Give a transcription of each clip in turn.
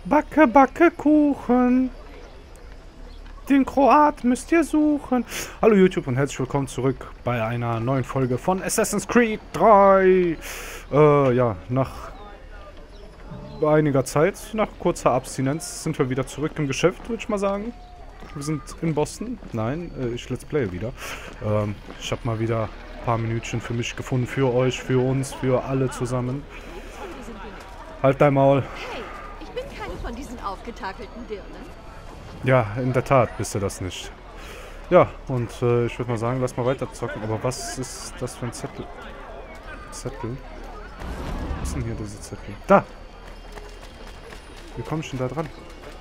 Backe, backe Kuchen. Den Kroat müsst ihr suchen. Hallo YouTube und herzlich willkommen zurück bei einer neuen Folge von Assassin's Creed 3. Ja, nach einiger Zeit, nach kurzer Abstinenz, sind wir wieder zurück im Geschäft, würde ich mal sagen. Wir sind in Boston. Nein, ich let's play wieder. Ich habe mal wieder ein paar Minütchen für mich gefunden, für euch, für uns, für alle zusammen. Halt dein Maul. Hey, ich bin keine von diesen aufgetakelten Dirnen. Ja, in der Tat bist du das nicht. Ja, und ich würde mal sagen, lass mal weiter zocken. Aber was ist das für ein Zettel? Zettel? Was ist denn hier diese Zettel? Da! Wie komme ich denn da dran?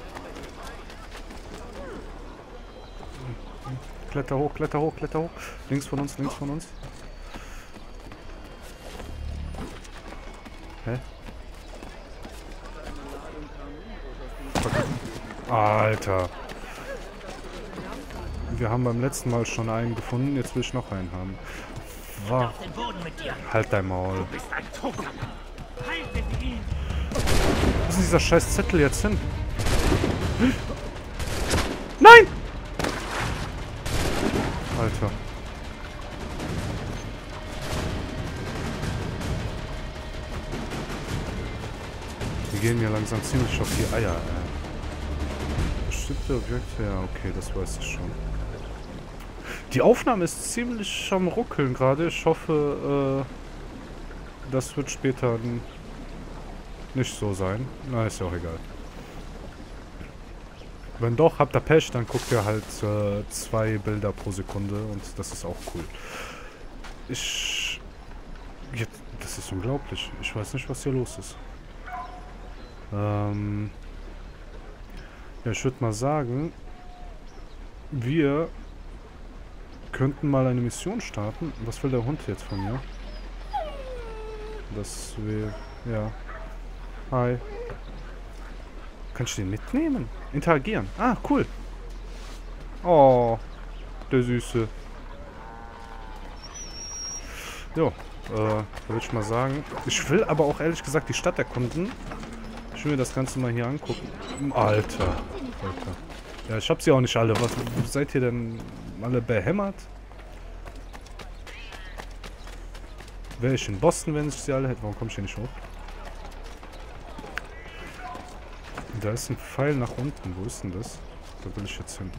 Kletter hoch, kletter hoch, kletter hoch. Links von uns, links von uns. Hä? Alter. Wir haben beim letzten Mal schon einen gefunden, jetzt will ich noch einen haben. Wow. Halt dein Maul. Wo ist dieser scheiß Zettel jetzt hin? Nein! Alter. Die gehen mir langsam ziemlich auf die Eier, ey. Bestimmte Objekte, ja, okay, das weiß ich schon. Die Aufnahme ist ziemlich am Ruckeln gerade. Ich hoffe, das wird später nicht so sein. Na, ist ja auch egal. Wenn doch, habt ihr Pech, dann guckt ihr halt 2 Bilder pro Sekunde und das ist auch cool. Das ist unglaublich. Ich weiß nicht, was hier los ist. Ja, ich würde mal sagen, wir könnten mal eine Mission starten. Was will der Hund jetzt von mir? Dass wir... Ja. Hi. Kann ich den mitnehmen? Interagieren. Ah, cool. Oh, der Süße. Jo, würde ich mal sagen. Ich will aber auch ehrlich gesagt die Stadt erkunden. Ich will mir das Ganze mal hier angucken. Alter. Alter. Ja, ich hab sie auch nicht alle. Was seid ihr denn alle behämmert? Wäre ich in Boston, wenn ich sie alle hätte? Warum komme ich hier nicht hoch? Da ist ein Pfeil nach unten. Wo ist denn das? Da will ich jetzt hin.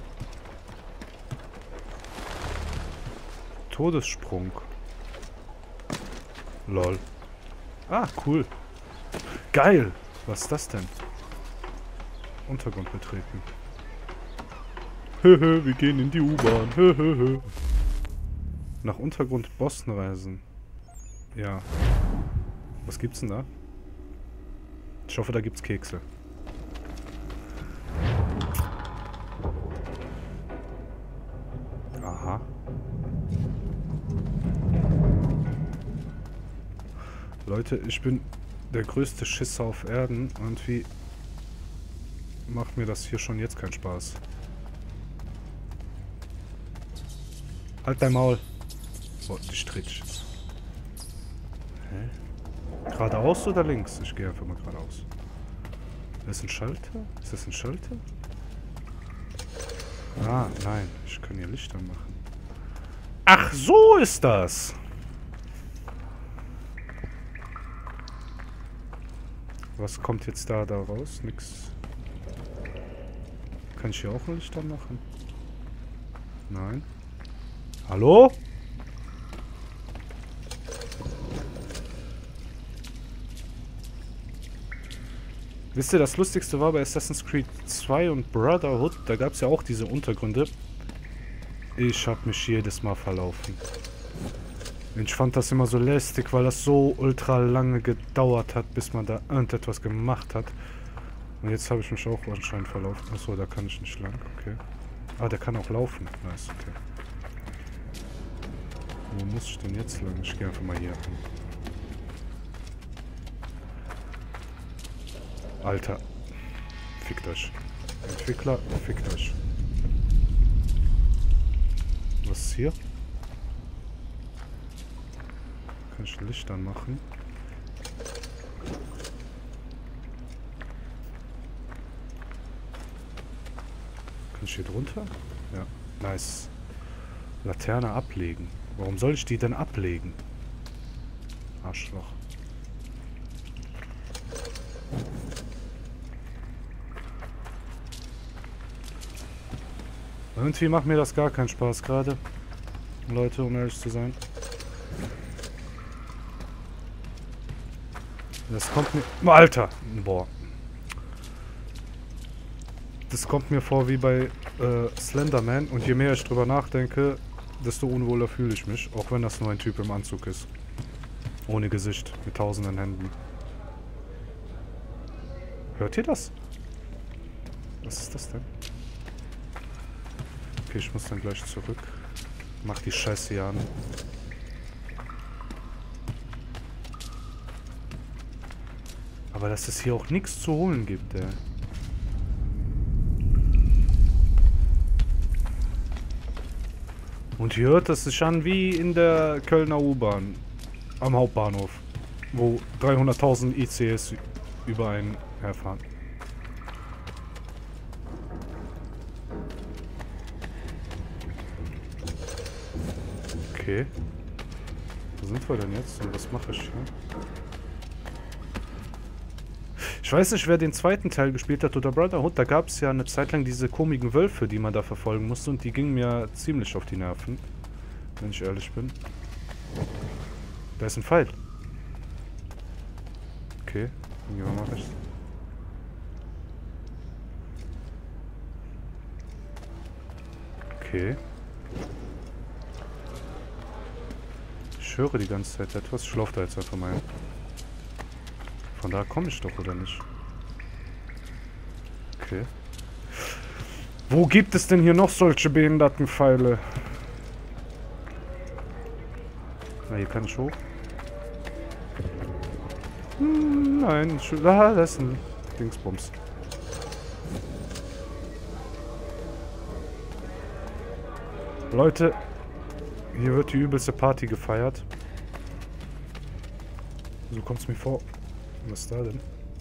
Todessprung. Lol. Ah, cool. Geil. Was ist das denn? Untergrund betreten. Wir gehen in die U-Bahn. Nach Untergrund Boston reisen. Ja. Was gibt's denn da? Ich hoffe, da gibt's Kekse. Aha. Leute, ich bin der größte Schisser auf Erden. Irgendwie macht mir das hier schon jetzt keinen Spaß. Halt dein Maul. Oh, die Stritch. Hä? Geradeaus oder links? Ich gehe einfach mal geradeaus. Ist das ein Schalter? Ist das ein Schalter? Ah, nein. Ich kann hier Lichter machen. Ach, so ist das! Was kommt jetzt da raus? Nix. Kann ich hier auch ein Licht machen? Nein. Hallo? Wisst ihr, das Lustigste war bei Assassin's Creed 2 und Brotherhood, da gab es ja auch diese Untergründe. Ich habe mich jedes Mal verlaufen. Ich fand das immer so lästig, weil das so ultra lange gedauert hat, bis man da irgendetwas gemacht hat. Und jetzt habe ich mich auch anscheinend verlaufen. Achso, da kann ich nicht lang. Okay. Ah, der kann auch laufen. Nice, okay. Wo muss ich denn jetzt lang? Ich gehe einfach mal hier hin. Alter. Fickt euch. Entwickler, fickt euch. Was ist hier? Kann ich Licht anmachen? Bin ich hier drunter? Ja. Nice. Laterne ablegen. Warum soll ich die denn ablegen? Arschloch. Irgendwie macht mir das gar keinen Spaß gerade. Leute, um ehrlich zu sein. Das kommt mir... Alter! Boah. Das kommt mir vor wie bei Slenderman. Und je mehr ich drüber nachdenke, desto unwohler fühle ich mich. Auch wenn das nur ein Typ im Anzug ist. Ohne Gesicht. Mit tausenden Händen. Hört ihr das? Was ist das denn? Okay, ich muss dann gleich zurück. Mach die Scheiße hier an. Aber dass es hier auch nichts zu holen gibt, ey. Und hier hört es sich an wie in der Kölner U-Bahn. Am Hauptbahnhof. Wo 300.000 ICs über einen herfahren. Okay. Wo sind wir denn jetzt und was mache ich hier? Ich weiß nicht, wer den zweiten Teil gespielt hat oder Brotherhood. Da gab es ja eine Zeit lang diese komischen Wölfe, die man da verfolgen musste. Und die gingen mir ziemlich auf die Nerven. Wenn ich ehrlich bin. Da ist ein Pfeil. Okay, dann gehen wir mal rechts. Okay. Ich höre die ganze Zeit etwas. Ich laufe da jetzt einfach mal hin. Von da komme ich doch, oder nicht? Okay. Wo gibt es denn hier noch solche behinderten Pfeile? Na, hier kann ich hoch. Nein, das ist ein Dingsbums. Leute, hier wird die übelste Party gefeiert. So kommt es mir vor. Was ist da denn?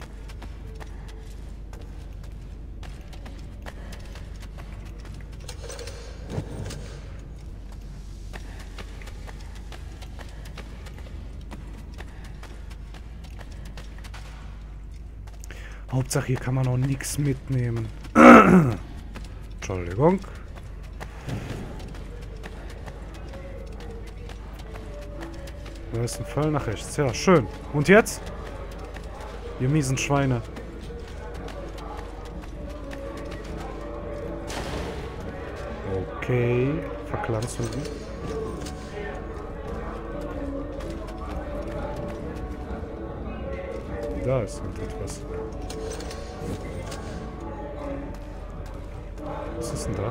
Hauptsache hier kann man auch nichts mitnehmen. Entschuldigung. Da ist ein Pfeil nach rechts. Ja, schön. Und jetzt? Ihr miesen Schweine. Okay. Verklanzung. Da ist etwas. Was ist denn da?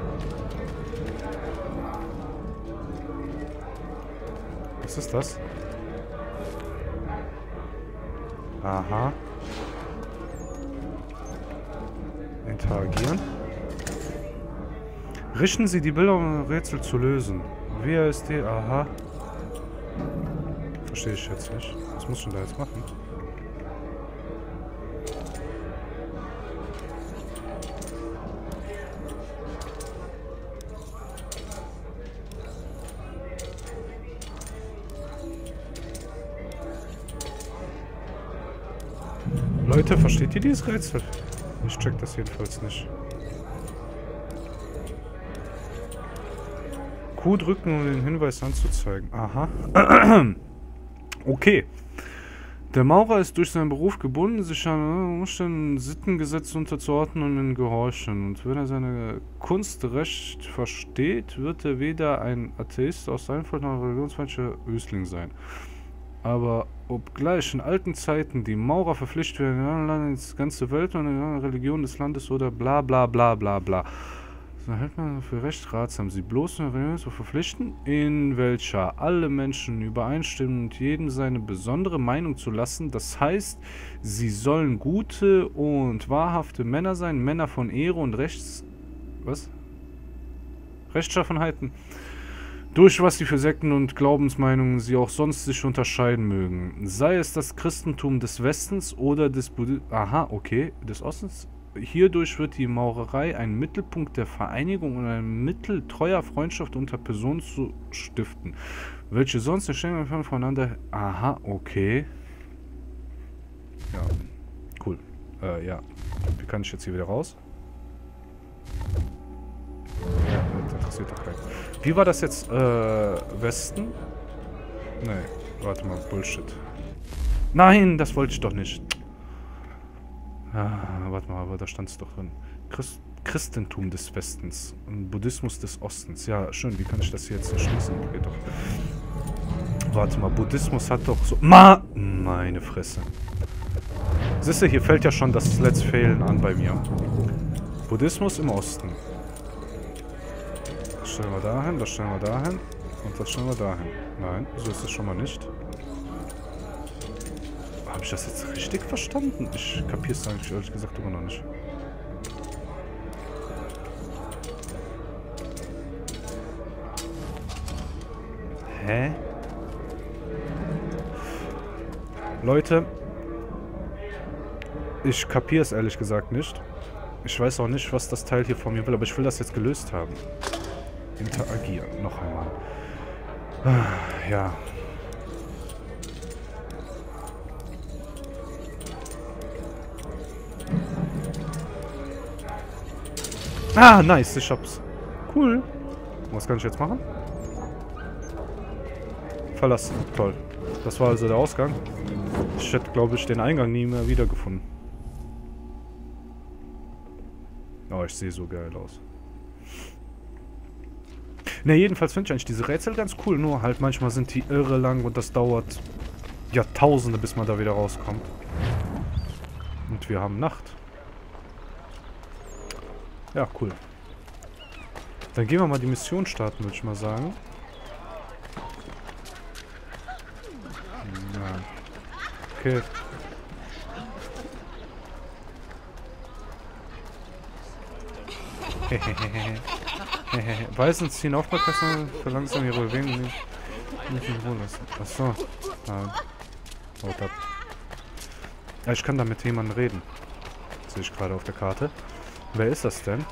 Was ist das? Aha. Interagieren. Richten Sie die Bilder, um Rätsel zu lösen. WASD, aha. Verstehe ich jetzt nicht. Was muss ich denn da jetzt machen? Leute, versteht ihr dieses Rätsel? Ich check das jedenfalls nicht. Q drücken, um den Hinweis anzuzeigen. Aha. Okay. Der Maurer ist durch seinen Beruf gebunden, sich an Umständen Sittengesetze unterzuordnen und in Gehorchen. Und wenn er seine Kunst recht versteht, wird er weder ein Atheist aus Einfalt noch ein religionsfeindlicher Ösling sein. Aber obgleich in alten Zeiten die Maurer verpflichtet werden, in anderen Ländern die ganze Welt und in einer Religion des Landes oder bla bla bla bla bla. So hält man für recht ratsam, sie bloß in Religion zu verpflichten, in welcher alle Menschen übereinstimmen und jedem seine besondere Meinung zu lassen. Das heißt, sie sollen gute und wahrhafte Männer sein, Männer von Ehre und Rechtschaffenheiten. Durch was sie für Sekten und Glaubensmeinungen sie auch sonst sich unterscheiden mögen. Sei es das Christentum des Westens oder des Buddhismus. Aha, okay. Des Ostens? Hierdurch wird die Maurerei ein Mittelpunkt der Vereinigung und ein Mittel treuer Freundschaft unter Personen zu stiften, welche sonst eine Stellung voneinander... Aha, okay. Ja, cool. Ja. Wie kann ich jetzt hier wieder raus? Ja, das interessiert doch keinen. Wie war das jetzt, Westen? Nee, warte mal, Bullshit. Nein, das wollte ich doch nicht. Ah, warte mal, aber da stand es doch drin. Christentum des Westens und Buddhismus des Ostens. Ja, schön, wie kann ich das hier jetzt erschließen? Geht doch. Warte mal, Buddhismus hat doch so... Meine Fresse. Siehst du, hier fällt ja schon das Let's Failen an bei mir. Buddhismus im Osten. Das stellen wir dahin, das stellen wir dahin und das stellen wir dahin. Nein, so ist es schon mal nicht. Habe ich das jetzt richtig verstanden? Ich kapiere es eigentlich ehrlich gesagt immer noch nicht. Hä? Leute, ich kapiere es ehrlich gesagt nicht. Ich weiß auch nicht, was das Teil hier von mir will, aber ich will das jetzt gelöst haben. Interagieren, noch einmal. Ja. Ah, nice, ich hab's. Cool. Was kann ich jetzt machen? Verlassen. Toll. Das war also der Ausgang. Ich hätte, glaube ich, den Eingang nie mehr wiedergefunden. Oh, ich sehe so geil aus. Ne, jedenfalls finde ich eigentlich diese Rätsel ganz cool. Nur halt manchmal sind die irre lang und das dauert Jahrtausende, bis man da wieder rauskommt. Und wir haben Nacht. Ja, cool. Dann gehen wir mal die Mission starten, würde ich mal sagen. Ja. Okay. Weißen ziehen Aufmerksamkeit, verlangsamen ihre Bewegung nicht in Ruhe lassen. Achso. Nein. Haut ab. Ja, ich kann da mit jemandem reden. Sehe ich gerade auf der Karte. Wer ist das denn?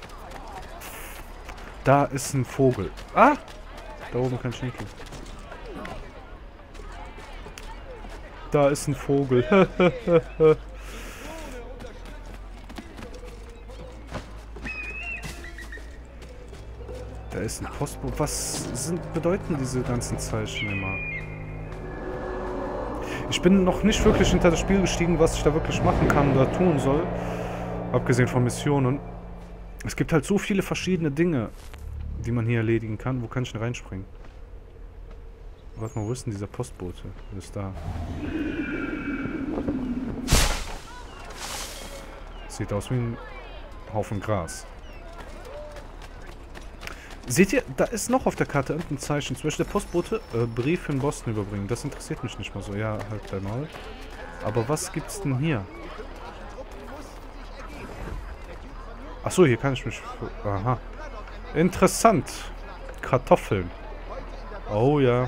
Da ist ein Vogel. Ah! Da oben kann ich nicht gehen. Da ist ein Vogel. Da ist ein Postbote. Was bedeuten diese ganzen Zeichen immer? Ich bin noch nicht wirklich hinter das Spiel gestiegen, was ich da wirklich machen kann oder tun soll. Abgesehen von Missionen. Es gibt halt so viele verschiedene Dinge, die man hier erledigen kann. Wo kann ich denn reinspringen? Warte mal, wo ist denn dieser Postbote? Wo ist da? Sieht aus wie ein Haufen Gras. Seht ihr, da ist noch auf der Karte irgendein Zeichen. Zum Beispiel der Postbote, Brief in Boston überbringen. Das interessiert mich nicht mal so. Ja, halt dein Maul. Aber was gibt's denn hier? Achso, hier kann ich mich... Aha. Interessant. Kartoffeln. Oh ja.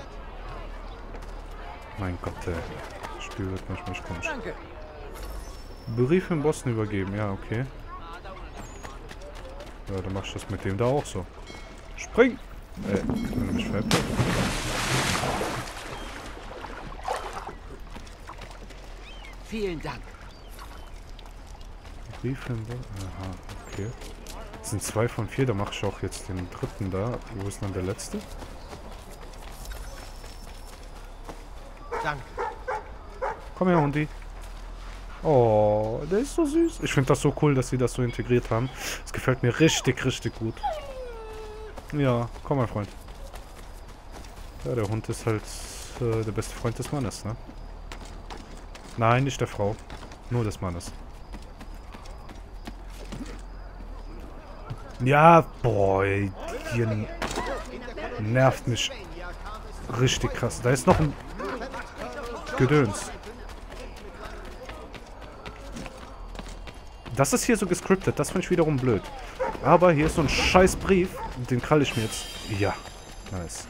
Mein Gott, ey. Das Spiel wird manchmal nicht komisch. Brief in Boston übergeben. Ja, okay. Ja, dann mach ich das mit dem da auch so. Spring! Wenn du mich veräppelt. Vielen Dank. Brief in Boston. Aha, okay. Das sind 2 von 4, da mache ich auch jetzt den dritten da. Wo ist dann der letzte? Danke. Komm her, Hundi. Oh, der ist so süß. Ich finde das so cool, dass sie das so integriert haben. Das gefällt mir richtig, richtig gut. Ja, komm mein Freund. Ja, der Hund ist halt der beste Freund des Mannes, ne? Nein, nicht der Frau. Nur des Mannes. Ja, boah, ey, hier nervt mich richtig krass. Da ist noch ein Gedöns. Das ist hier so gescriptet, das finde ich wiederum blöd. Aber hier ist so ein scheiß Brief, den kralle ich mir jetzt. Ja, nice.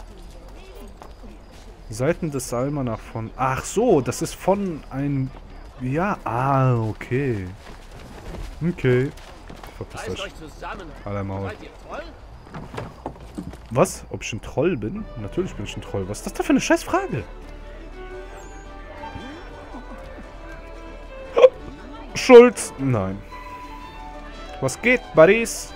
Seiten des Almanach von... Ach so, das ist von einem Ja, okay. Okay. Verpisst Reißt euch. euch zusammen. Alle Maul. Seid ihr voll? Was? Ob ich ein Troll bin? Natürlich bin ich ein Troll. Was ist das da für eine scheiß Frage? Schulz? Nein. Was geht, Buddies?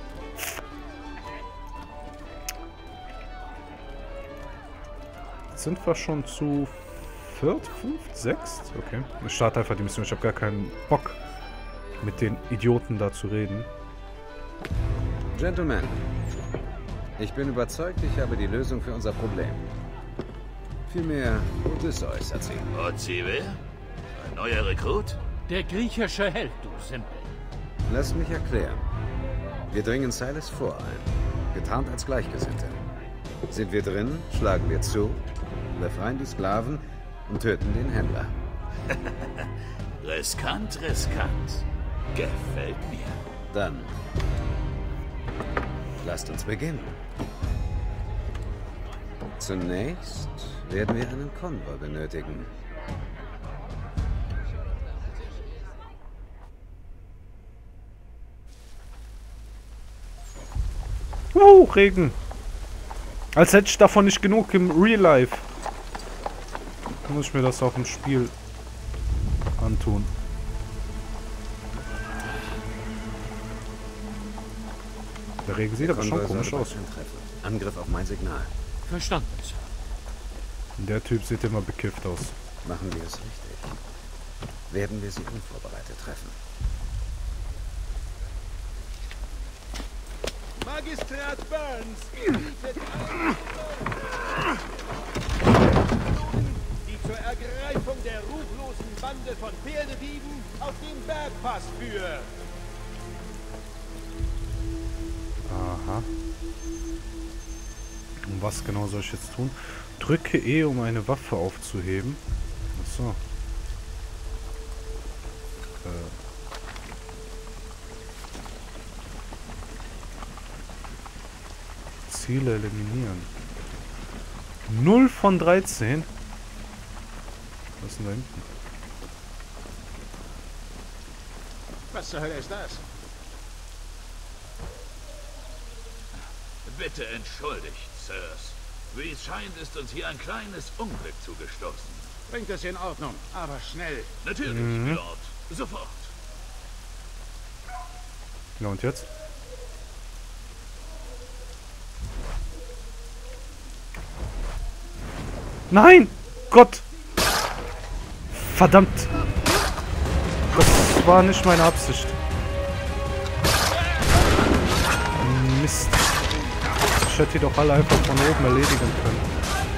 Sind wir schon zu 4., 5., 6? Okay. Ich starte einfach die Mission. Ich habe gar keinen Bock, mit den Idioten da zu reden. Gentlemen, ich bin überzeugt, ich habe die Lösung für unser Problem. Vielmehr Odysseus erzählen. Und Sie wer? Ein neuer Rekrut? Der griechische Held, du Simpel. Lasst mich erklären. Wir dringen Silas vor ein, getarnt als Gleichgesinnte. Sind wir drin, schlagen wir zu, befreien die Sklaven und töten den Händler. Riskant, riskant. Gefällt mir. Dann lasst uns beginnen. Zunächst werden wir einen Konvoi benötigen. Regen. Als hätte ich davon nicht genug im Real Life. Dann muss ich mir das auch im Spiel antun. Der Regen sieht aber schon Konvoi komisch sollte aus. bald eintreffen. Angriff auf mein Signal. Verstanden, Sir. Der Typ sieht immer bekifft aus. Machen wir es richtig. Werden wir sie unvorbereitet treffen. Magistrat Burns bietet die zur Ergreifung der ruchlosen Bande von Pferdedieben auf den Bergpass führt. Aha. Und was genau soll ich jetzt tun? Drücke E, um eine Waffe aufzuheben. Achso. Ziele eliminieren. 0 von 13. Was ist denn da hinten? Was zur Hölle ist das? Bitte entschuldigt, Sirs. Wie es scheint, ist uns hier ein kleines Unglück zugestoßen. Bringt es in Ordnung, aber schnell. Natürlich, Milord. Sofort. Ja, und jetzt? Nein! Gott! Verdammt! Das war nicht meine Absicht. Mist. Ich hätte die doch alle einfach von oben erledigen können.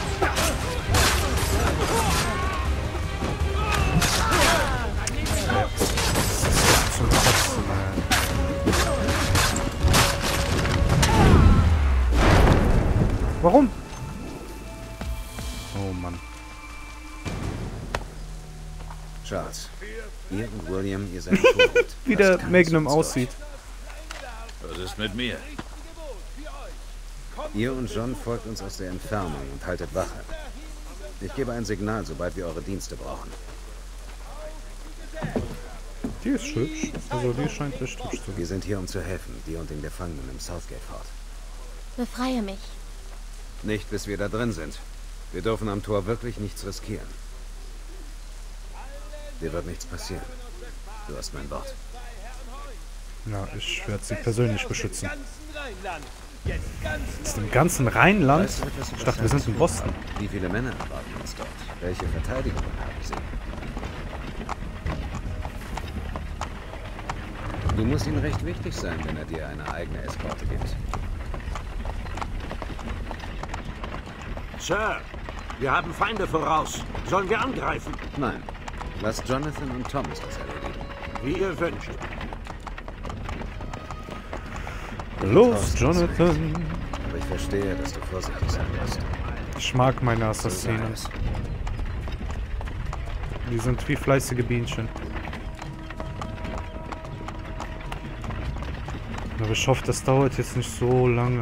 Ja, das ist zum Kotzen, ey. Warum? Oh Mann. Charles, ihr und William, ihr seid ein Vorbild. Wie Das der kann Magnum sonst aussieht. Was ist mit mir? Ihr und John folgt uns aus der Entfernung und haltet Wache. Ich gebe ein Signal, sobald wir eure Dienste brauchen. Die ist hübsch. Also die scheint echt hübsch zu sein. Wir sind hier, um zu helfen, dir und den Gefangenen im Southgate Fort. Befreie mich. Nicht, bis wir da drin sind. Wir dürfen am Tor wirklich nichts riskieren. Dir wird nichts passieren. Du hast mein Wort. Ja, ich werde sie persönlich beschützen. Jetzt ganz Ist im ganzen Rheinland? Weißt du etwas über Ich dachte, wir sind in Silas Boston. Ford? Wie viele Männer erwarten uns dort? Welche Verteidigungen haben sie? Du musst ihm recht wichtig sein, wenn er dir eine eigene Eskorte gibt. Sir, wir haben Feinde voraus. Sollen wir angreifen? Nein. Lass Jonathan und Thomas das erledigen. Wie ihr wünscht. Los, Jonathan. Aber ich verstehe, dass du vorsichtig sein musst. Ich mag meine So Assassinen. sei es. Die sind wie fleißige Bienchen. Aber ich hoffe, das dauert jetzt nicht so lange.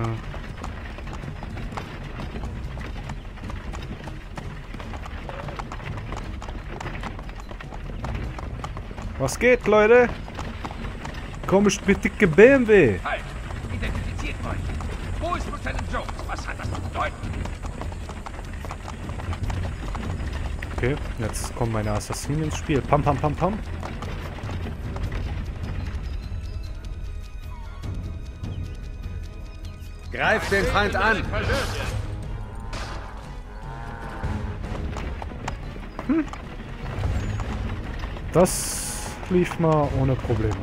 Was geht, Leute? Komisch mit dicke BMW. Halt! Identifiziert euch! Wo ist Lieutenant Jones? Was hat das zu bedeuten? Okay, jetzt kommen meine Assassinen ins Spiel. Pam, pam, pam, pam. Greift den Feind an! Das lief mal ohne Probleme.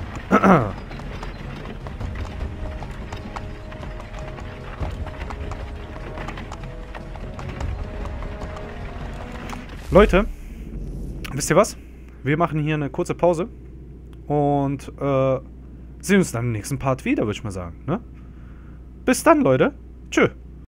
Leute, wisst ihr was? Wir machen hier eine kurze Pause und sehen uns dann im nächsten Part wieder, würde ich mal sagen. Ne? Bis dann, Leute. Tschö.